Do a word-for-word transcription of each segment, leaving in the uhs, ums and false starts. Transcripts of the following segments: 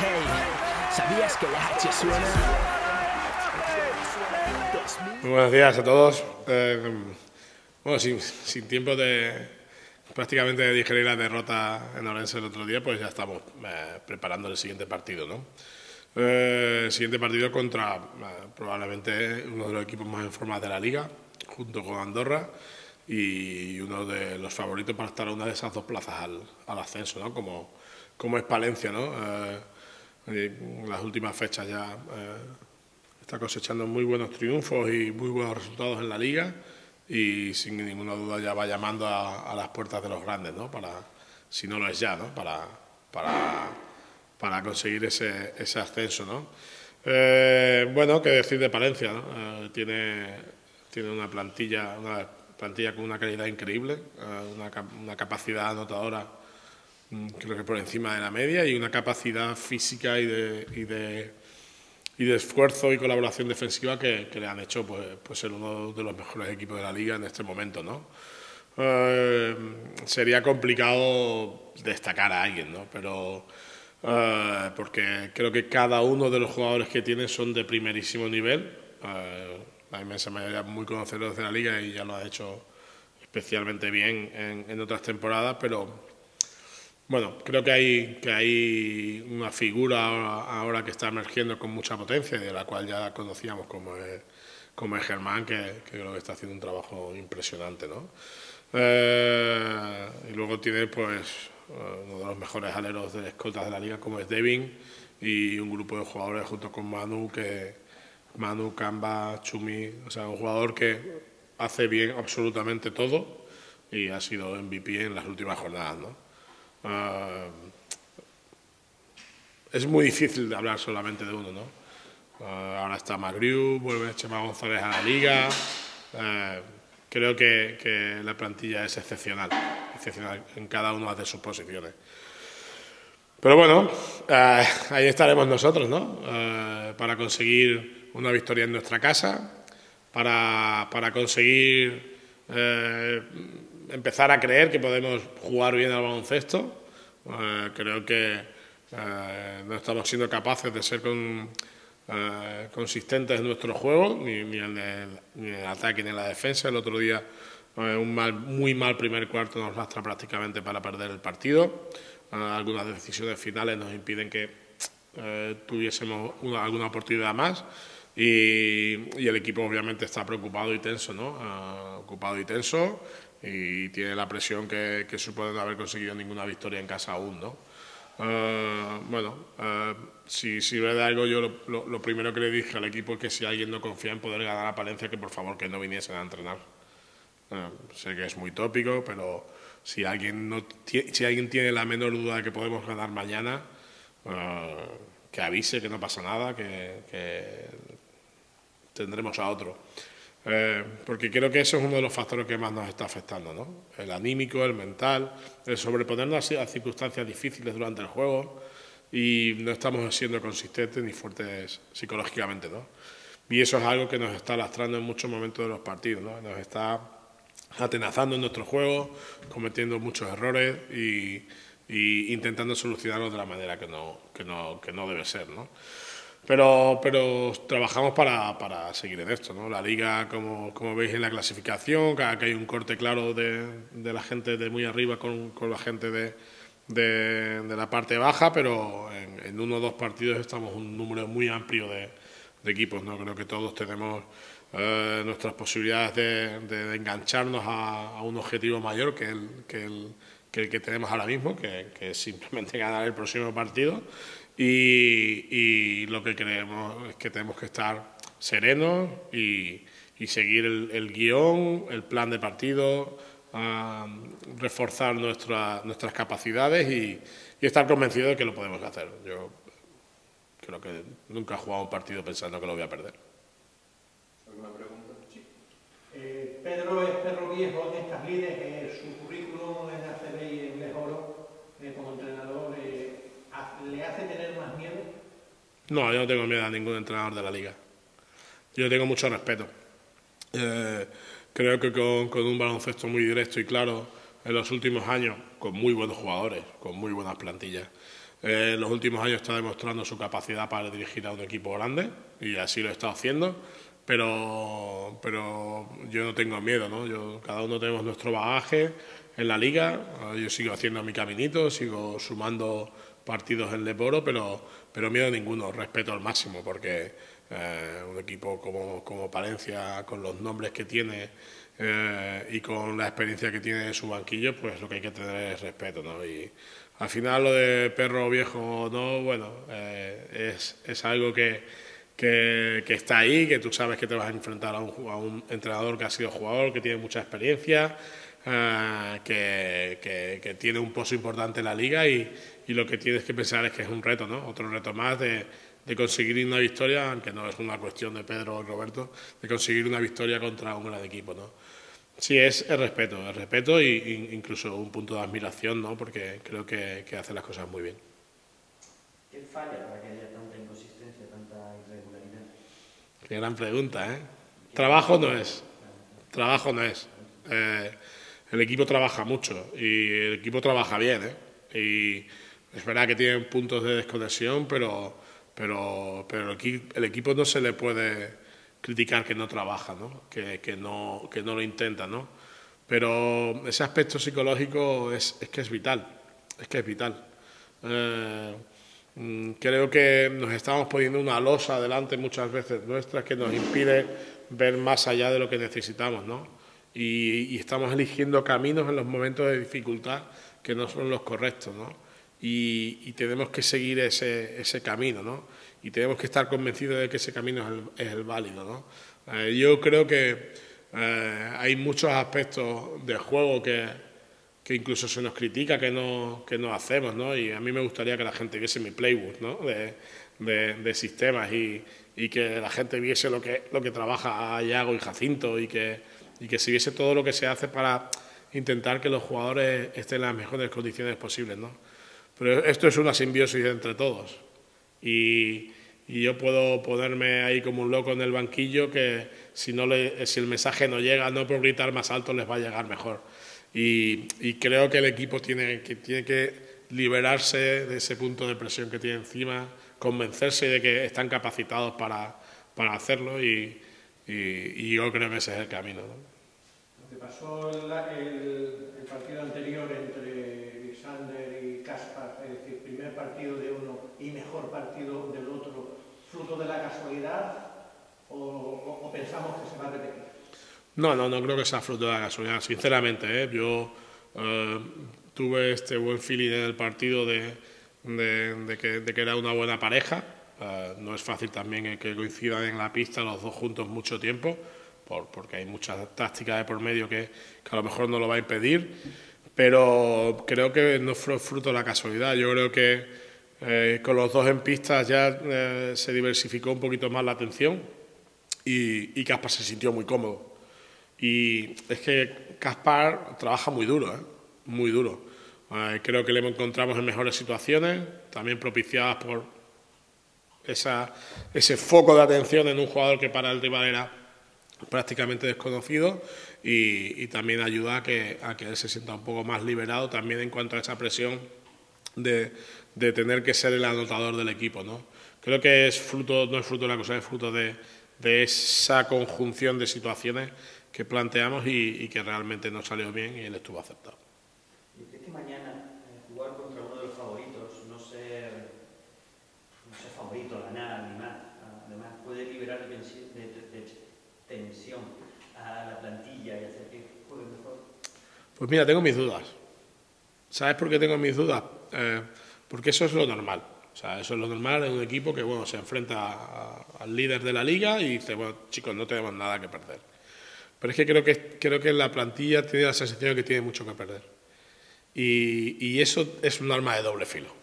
Hey, ¿sabías que la H suena? Muy buenos días a todos. Eh, bueno, sin, sin tiempo de prácticamente de digerir la derrota en Orense el otro día, pues ya estamos eh, preparando el siguiente partido, ¿no? Eh, el siguiente partido contra eh, probablemente uno de los equipos más en forma de la liga, junto con Andorra, y uno de los favoritos para estar a una de esas dos plazas al, al ascenso, ¿no? Como, como es Palencia, ¿no? Eh, en las últimas fechas ya eh, está cosechando muy buenos triunfos y muy buenos resultados en la liga y sin ninguna duda ya va llamando a, a las puertas de los grandes, ¿no? Para, si no lo es ya, ¿no? Para, para, para conseguir ese, ese ascenso, ¿no? Eh, bueno, qué decir de Palencia, ¿no? Eh, tiene, tiene una plantilla, una plantilla con una calidad increíble, eh, una, una capacidad anotadora creo que por encima de la media y una capacidad física y de, y de, y de esfuerzo y colaboración defensiva que, que le han hecho pues, pues ser uno de los mejores equipos de la liga en este momento, ¿no? Eh, sería complicado destacar a alguien, ¿no? Pero eh, porque creo que cada uno de los jugadores que tiene son de primerísimo nivel, eh, la inmensa mayoría muy conocedores de la liga y ya lo ha hecho especialmente bien en, en otras temporadas, pero bueno, creo que hay, que hay una figura ahora, ahora que está emergiendo con mucha potencia y de la cual ya conocíamos como es, como es Germán, que, que creo que está haciendo un trabajo impresionante, ¿no? Eh, y luego tiene pues uno de los mejores aleros de escoltas de la liga como es Devin y un grupo de jugadores junto con Manu, que Manu, Kamba, Chumi, o sea, un jugador que hace bien absolutamente todo y ha sido M V P en las últimas jornadas, ¿no? Uh, es muy difícil de hablar solamente de uno, ¿no? Uh, ahora está Magriu, vuelve Chema González a la liga. Uh, creo que, que la plantilla es excepcional, excepcional en cada una de sus posiciones. Pero bueno, uh, ahí estaremos nosotros, ¿no? Uh, para conseguir una victoria en nuestra casa, para, para conseguir eh, empezar a creer que podemos jugar bien al baloncesto. Eh, creo que eh, no estamos siendo capaces de ser con, eh, consistentes en nuestro juego, ni, ni, en el, ni en el ataque ni en la defensa. El otro día eh, un mal, muy mal primer cuarto nos lastra prácticamente para perder el partido. Eh, algunas decisiones finales nos impiden que eh, tuviésemos una, alguna oportunidad más. Y, y el equipo obviamente está preocupado y tenso, ¿no? Uh, ocupado y tenso y tiene la presión que, que supone no haber conseguido ninguna victoria en casa aún, ¿no? Uh, bueno, uh, si sirve de algo, yo lo, lo, lo primero que le dije al equipo es que si alguien no confía en poder ganar a Palencia, que por favor que no viniesen a entrenar. Uh, sé que es muy tópico, pero si alguien, no si alguien tiene la menor duda de que podemos ganar mañana, uh, que avise, que no pasa nada, que, que tendremos a otro. Eh, porque creo que eso es uno de los factores que más nos está afectando, ¿no? El anímico, el mental, el sobreponernos a circunstancias difíciles durante el juego y no estamos siendo consistentes ni fuertes psicológicamente, ¿no? Y eso es algo que nos está lastrando en muchos momentos de los partidos, ¿no? Nos está atenazando en nuestro juego, cometiendo muchos errores y, y intentando solucionarlos de la manera que no, que no, que no debe ser, ¿no? Pero, pero trabajamos para, para seguir en esto, ¿no? La liga, como, como veis en la clasificación, cada que hay un corte claro de, de la gente de muy arriba con, con la gente de, de, de la parte baja, pero en, en uno o dos partidos estamos un número muy amplio de, de equipos, ¿no? Creo que todos tenemos eh, nuestras posibilidades de, de, de engancharnos a, a un objetivo mayor que el que, el, que, el que tenemos ahora mismo, que, que es simplemente ganar el próximo partido. Y, y lo que creemos es que tenemos que estar serenos y, y seguir el, el guión, el plan de partido, uh, reforzar nuestra, nuestras capacidades y, y estar convencidos de que lo podemos hacer. Yo creo que nunca he jugado un partido pensando que lo voy a perder. ¿Alguna pregunta? Sí. Eh, Pedro es perro viejo en estas lides, eh, su currículum en A C B y en Lejoro eh, como entrenador, eh, ¿le hace tener más miedo? No, yo no tengo miedo a ningún entrenador de la liga. Yo tengo mucho respeto. Eh, creo que con, con un baloncesto muy directo y claro en los últimos años, con muy buenos jugadores, con muy buenas plantillas, Eh, en los últimos años está demostrando su capacidad para dirigir a un equipo grande y así lo está haciendo, pero, pero yo no tengo miedo, ¿no? Yo, cada uno tenemos nuestro bagaje en la liga, yo sigo haciendo mi caminito, sigo sumando partidos en Leporo, pero, pero miedo ninguno, respeto al máximo, porque eh, un equipo como, como Palencia, con los nombres que tiene eh, y con la experiencia que tiene en su banquillo, pues lo que hay que tener es respeto, ¿no? Y al final lo de perro viejo o no, bueno, eh, es, es algo que, que, que está ahí, que tú sabes que te vas a enfrentar a un, a un entrenador que ha sido jugador, que tiene mucha experiencia, eh, que, que, que tiene un pozo importante en la liga y, y lo que tienes que pensar es que es un reto, ¿no? Otro reto más de, de conseguir una victoria, aunque no es una cuestión de Pedro o Roberto, de conseguir una victoria contra un gran equipo, ¿no? Sí, es el respeto, el respeto e incluso un punto de admiración, ¿no? Porque creo que, que hace las cosas muy bien. ¿Qué falla para que haya tanta inconsistencia, tanta irregularidad? Qué gran pregunta, ¿eh? Trabajo no es. Trabajo no es. Eh, el equipo trabaja mucho y el equipo trabaja bien, ¿eh? Y es verdad que tienen puntos de desconexión, pero, pero, pero el, equi el equipo no se le puede criticar que no trabaja, ¿no? Que, que no que no lo intenta, ¿no? Pero ese aspecto psicológico es, es que es vital, es que es vital. Eh, creo que nos estamos poniendo una losa delante muchas veces nuestra que nos impide ver más allá de lo que necesitamos, ¿no? Y, y estamos eligiendo caminos en los momentos de dificultad que no son los correctos, ¿no? Y, y tenemos que seguir ese, ese camino, ¿no? Y tenemos que estar convencidos de que ese camino es el, es el válido, ¿no? Eh, yo creo que eh, hay muchos aspectos del juego que, que incluso se nos critica que no, que no hacemos, ¿no? Y a mí me gustaría que la gente viese mi playbook, ¿no? de, de, de sistemas y, y que la gente viese lo que, lo que trabaja Yago y Jacinto y que, y que se viese todo lo que se hace para intentar que los jugadores estén en las mejores condiciones posibles, ¿no? Pero esto es una simbiosis entre todos. Y, y yo puedo ponerme ahí como un loco en el banquillo que si, no le, si el mensaje no llega, no por gritar más alto les va a llegar mejor. Y, y creo que el equipo tiene que, tiene que liberarse de ese punto de presión que tiene encima, convencerse de que están capacitados para, para hacerlo y, y, y yo creo que ese es el camino, ¿no? Lo que pasó el, el, el partido anterior entre Alexander y Kaspar, es decir, primer partido de uno y mejor partido del otro, fruto de la casualidad o, o, o pensamos que se va a repetir? No, no, no creo que sea fruto de la casualidad, sinceramente, ¿eh? Yo eh, tuve este buen feeling en el partido de, de, de, que, de que era una buena pareja. Uh, no es fácil también que coincidan en la pista los dos juntos mucho tiempo, por, porque hay muchas tácticas de por medio que, que a lo mejor no lo va a impedir, pero creo que no fue fruto de la casualidad. Yo creo que eh, con los dos en pistas ya eh, se diversificó un poquito más la atención y, y Kaspar se sintió muy cómodo. Y es que Kaspar trabaja muy duro, ¿eh? Muy duro. Eh, creo que le encontramos en mejores situaciones, también propiciadas por esa, ese foco de atención en un jugador que para el rival era prácticamente desconocido y, y también ayuda a que, a que él se sienta un poco más liberado también en cuanto a esa presión de, de tener que ser el anotador del equipo, ¿no? Creo que es fruto, no es fruto de la cosa, es fruto de, de esa conjunción de situaciones que planteamos y, y que realmente no salió bien y él estuvo aceptado. ¿Y crees que mañana eh, jugar contra uno de los favoritos, no ser, no ser favorito, ganar ni más, además puede liberar de, de, de tensión a la plantilla y hacer que juegue mejor? Pues mira, tengo mis dudas. ¿Sabes por qué tengo mis dudas? Eh, porque eso es lo normal. O sea, eso es lo normal en un equipo que, bueno, se enfrenta a, a, al líder de la liga y dice, bueno, chicos, no tenemos nada que perder. Pero es que creo que, creo que la plantilla tiene la sensación de que tiene mucho que perder. Y, y eso es un arma de doble filo.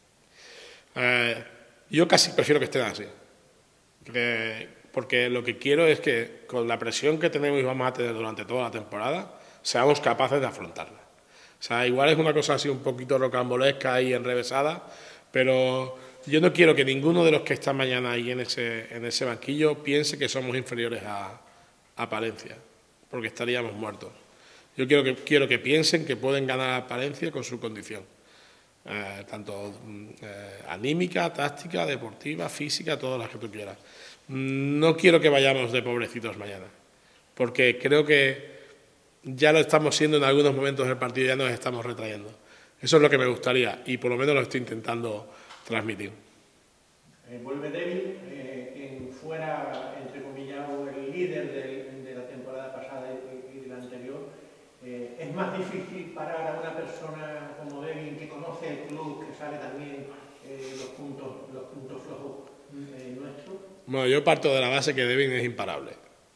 Eh, yo casi prefiero que estén así. Que, porque lo que quiero es que con la presión que tenemos y vamos a tener durante toda la temporada, seamos capaces de afrontarla. O sea, igual es una cosa así un poquito rocambolesca y enrevesada, pero yo no quiero que ninguno de los que están mañana ahí en ese, en ese banquillo piense que somos inferiores a, a Palencia, porque estaríamos muertos. Yo quiero que, quiero que piensen que pueden ganar a Palencia con su condición. eh, tanto eh, anímica, táctica, deportiva, física, todas las que tú quieras. No quiero que vayamos de pobrecitos mañana, porque creo que ya lo estamos siendo en algunos momentos del partido, ya nos estamos retrayendo. Eso es lo que me gustaría y por lo menos lo estoy intentando transmitir. Eh, vuelve débil, eh, quien fuera, entrecomillado, el líder de, de la temporada pasada y, y de la anterior. Eh, es más difícil parar a una persona como Devin, que conoce el club, que sabe también eh, los, puntos, los puntos flojos eh, nuestros. Bueno, yo parto de la base que Devin es imparable.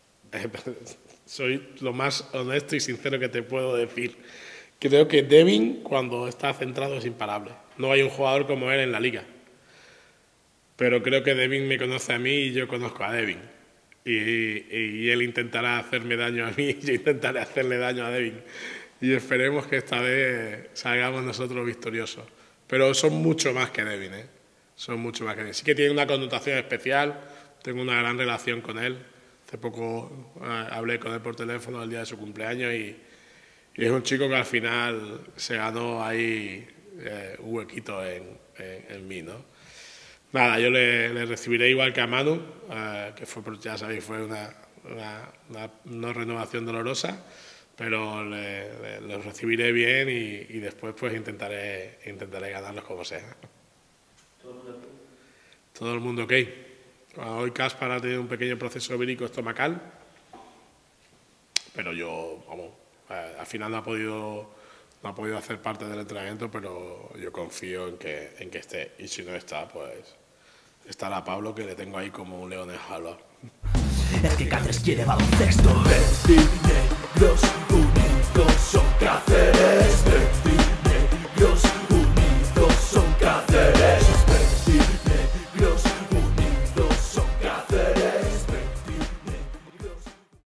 Soy lo más honesto y sincero que te puedo decir. Creo que Devin, cuando está centrado, es imparable. No hay un jugador como él en la liga. Pero creo que Devin me conoce a mí y yo conozco a Devin. Y, y, y él intentará hacerme daño a mí y yo intentaré hacerle daño a Devin. Y esperemos que esta vez salgamos nosotros victoriosos. Pero son mucho más que Devin, ¿eh? Son mucho más que Devin. Sí que tiene una connotación especial, tengo una gran relación con él. Hace poco eh, hablé con él por teléfono el día de su cumpleaños y, y es un chico que al final se ganó ahí eh, un huequito en, en, en mí, ¿no? Nada, yo le, le recibiré igual que a Manu, eh, que fue, ya sabéis, fue una, una, una no renovación dolorosa, pero le, le, los recibiré bien y, y después pues intentaré, intentaré ganarlos como sea. ¿Todo el mundo ok? Todo el mundo ok. Hoy Caspar ha tenido un pequeño proceso vírico estomacal, pero yo, vamos, eh, al final no ha podido, no ha podido hacer parte del entrenamiento, pero yo confío en que, en que esté. Y si no está, pues estará Pablo, que le tengo ahí como un león en jaula. Es que Cáceres quiere baloncesto. Verdes y negros unidos son Cáceres.